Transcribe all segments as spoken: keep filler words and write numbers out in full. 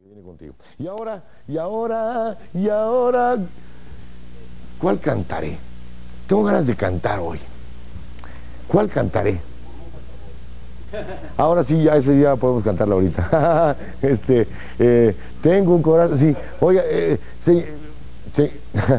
Viene contigo. Y ahora, y ahora, y ahora, ¿cuál cantaré? Tengo ganas de cantar hoy. ¿Cuál cantaré? Ahora sí, ya ese día podemos cantarla ahorita. este, eh, tengo un corazón, sí. Oiga, eh, sí, sí.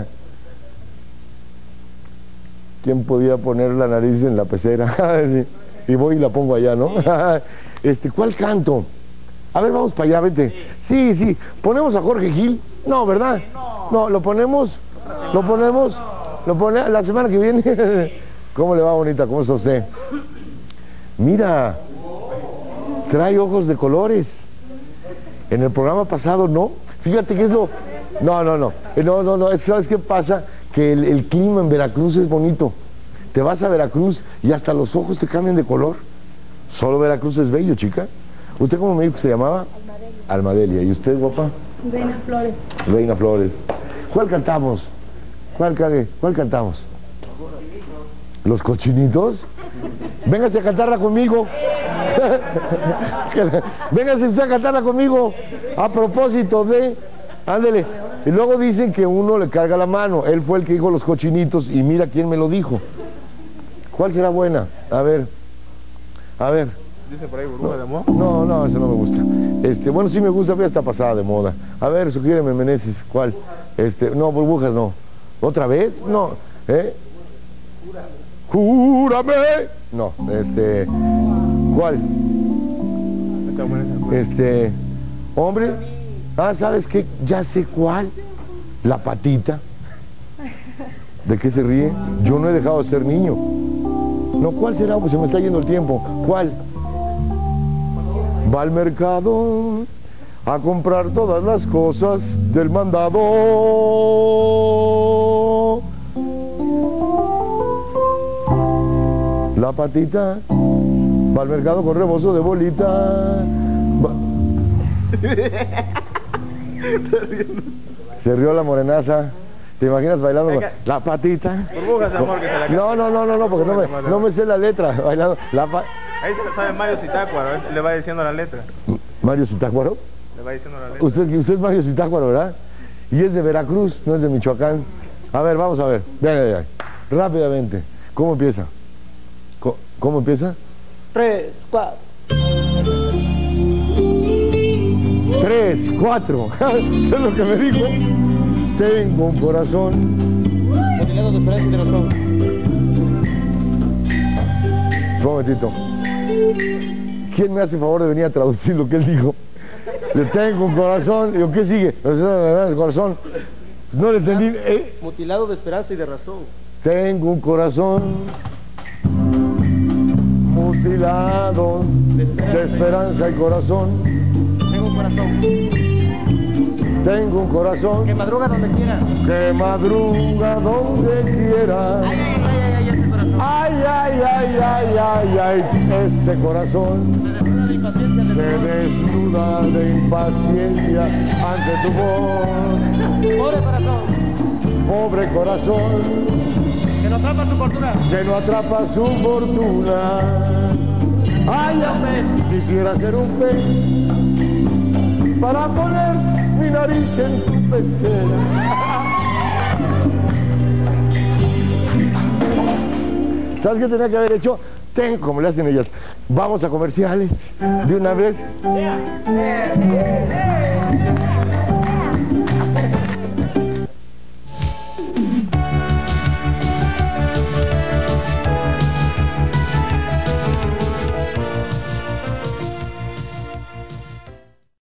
¿Quién podía poner la nariz en la pecera? Sí. Y voy y la pongo allá, ¿no? este, ¿cuál canto? A ver, vamos para allá, vete. Sí, sí. ¿Ponemos a Jorge Gil? No, ¿verdad? No, lo ponemos. Lo ponemos. Lo pone la semana que viene. ¿Cómo le va, bonita? ¿Cómo está usted? Mira, trae ojos de colores. En el programa pasado, ¿no? Fíjate que es lo... No, no, no. No, no, no. ¿Sabes qué pasa? Que el, el clima en Veracruz es bonito. Te vas a Veracruz y hasta los ojos te cambian de color. Solo Veracruz es bello, chica. ¿Usted cómo me dijo que se llamaba? Almadelia. Almadelia. ¿Y usted, guapa? Reina Flores. Reina Flores. ¿Cuál cantamos? ¿Cuál, cuál cantamos? ¿Los cochinitos? Véngase a cantarla conmigo. Véngase usted a cantarla conmigo. A propósito de... Ándele. Y luego dicen que uno le carga la mano. Él fue el que dijo los cochinitos y mira quién me lo dijo. ¿Cuál será buena? A ver. A ver. Dice por ahí burbuja de amor. No, no, eso no me gusta. Este, bueno, sí me gusta, pero ya está pasada de moda. A ver, sugiéreme, Meneses, ¿cuál? Este, no, burbujas no. ¿Otra vez? No. ¿Eh? Júrame. No, este, ¿cuál? Este, hombre. Ah, ¿sabes qué? Ya sé cuál. La patita. ¿De qué se ríe? Yo no he dejado de ser niño. No, ¿cuál será? Pues se me está yendo el tiempo. ¿Cuál? Va al mercado a comprar todas las cosas del mandado. La patita va al mercado con rebozo de bolita. Va... Se rió la morenaza. ¿Te imaginas bailando con la patita? Burbujas de amor que se la No, no, no, no, no, porque no me, no me sé la letra. Bailando la pa... Ahí se la sabe Mario Zitácuaro, le va diciendo la letra. ¿Mario Zitácuaro? Le va diciendo la letra. Usted, usted es Mario Zitácuaro, ¿verdad? Y es de Veracruz, no es de Michoacán. A ver, vamos a ver. Ven, ven, ven. Rápidamente. ¿Cómo empieza? ¿Cómo, cómo empieza? Tres, cuatro. Tres, cuatro. ¿Qué es lo que me dijo? Tengo un corazón. Motilado de esperanza y de razón. Un momentito. ¿Quién me hace favor de venir a traducir lo que él dijo? Le tengo un corazón. Digo, ¿qué sigue? El corazón. No le entendí. ¿Eh? Mutilado de esperanza y de razón. Tengo un corazón mutilado de esperanza, de esperanza y corazón. Tengo un corazón. Tengo un corazón Que madruga donde quiera. Que madruga donde quiera. Ay, ay, ay, ay, este corazón. Ay, ay, ay, ay, ay, este corazón Se desnuda de impaciencia. se desnuda de impaciencia ante tu voz. Pobre corazón. Pobre corazón Que no atrapa su fortuna. que no atrapa su fortuna. Ay, ay, quisiera ser un pez para poner mi nariz en tu pecera. ¿Sabes qué tenía que haber hecho? Tengo, como le hacen ellas, vamos a comerciales de una vez. Yeah, yeah, yeah, yeah.